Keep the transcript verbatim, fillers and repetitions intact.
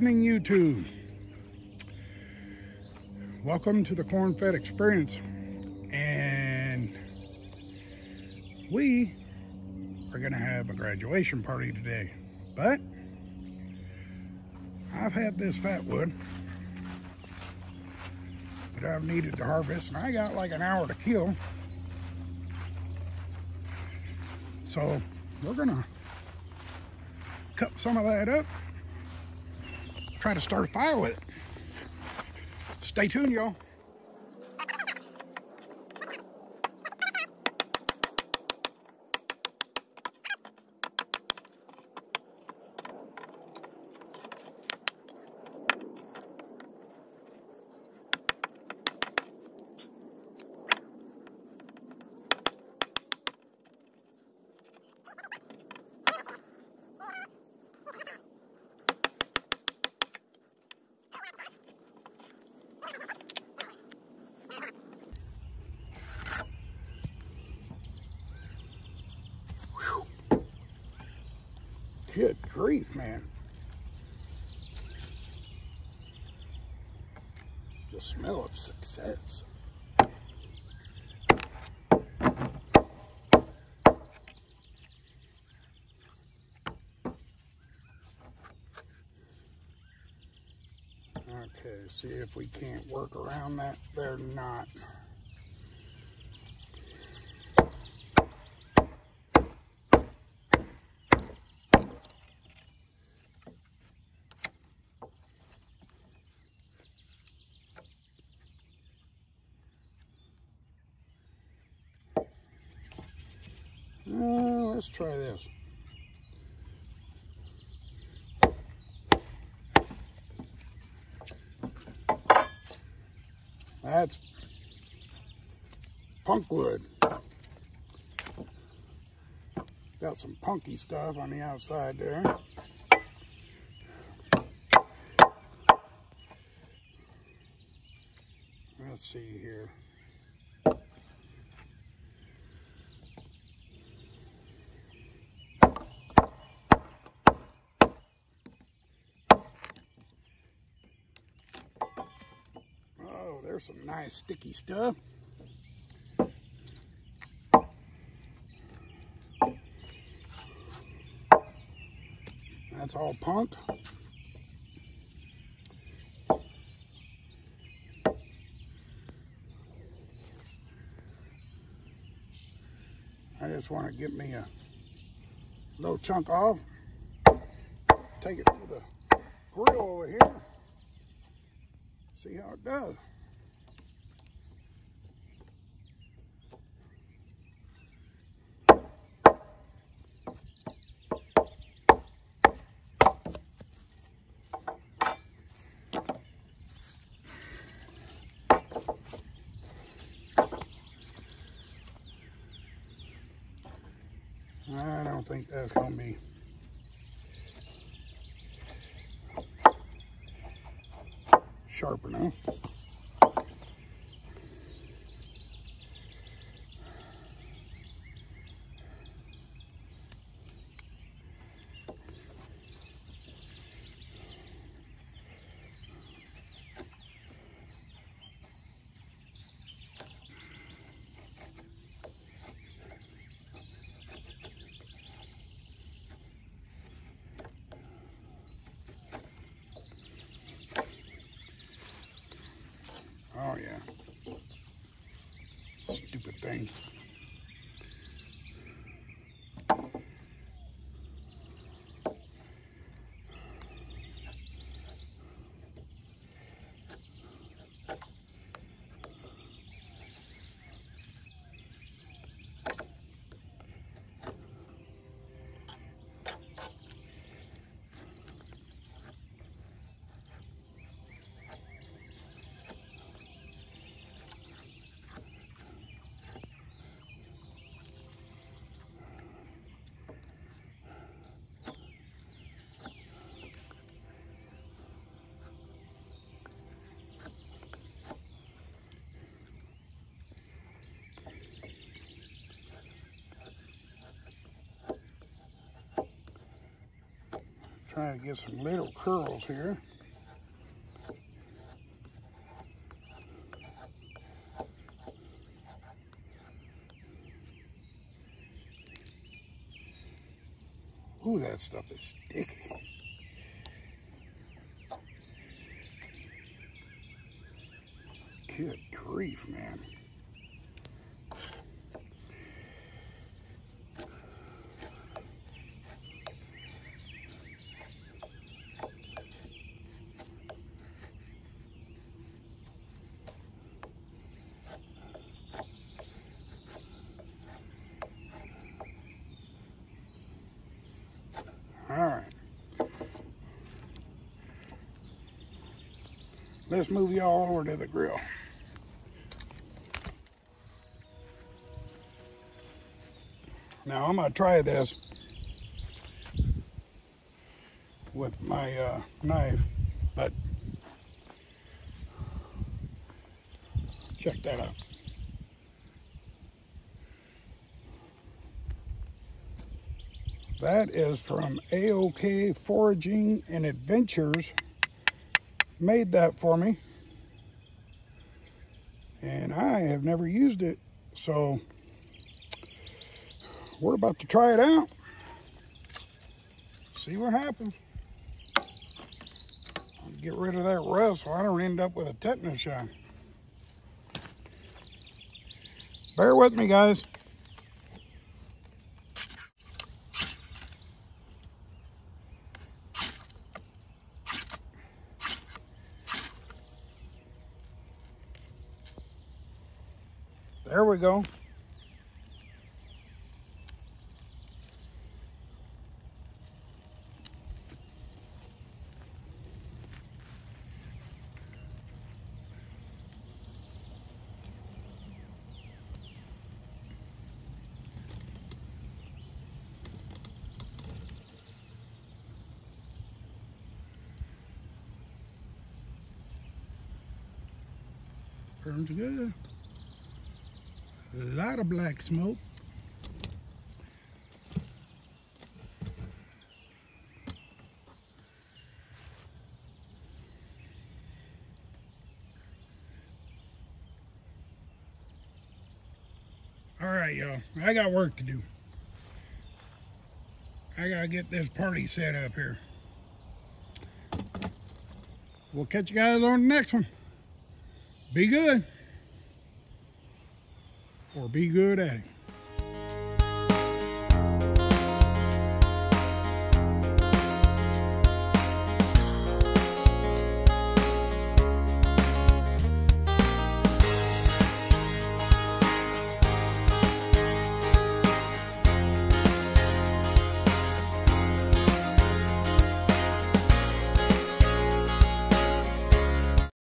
evening, YouTube. Welcome to the corn-fed experience. And we are going to have a graduation party today. But I've had this fatwood that I've needed to harvest, and I got like an hour to kill. So we're going to cut some of that up, try to start a fire with it. Stay tuned, y'all. Good grief, man. The smell of success. Okay, see if we can't work around that there knot. Uh, let's try this. That's punk wood. Got some punky stuff on the outside there. Let's see here. There's some nice sticky stuff. That's all punk. I just want to get me a little chunk off. Take it to the grill over here. See how it does. I don't think that's going to be sharp enough. Oh yeah, stupid thing. Trying to get some little curls here. Ooh, that stuff is sticky. Good grief, man. All right. Let's move y'all over to the grill. Now I'm gonna try this with my uh, knife, but check that out. That is from A O K Foraging and Adventures. Made that for me. And I have never used it, so we're about to try it out. See what happens. I'll get rid of that rust so I don't end up with a tetanus shot. Bear with me, guys. There we go. Burns good. A lot of black smoke. All right, y'all. I got work to do. I gotta get this party set up here. We'll catch you guys on the next one. Be good. Or be good at it.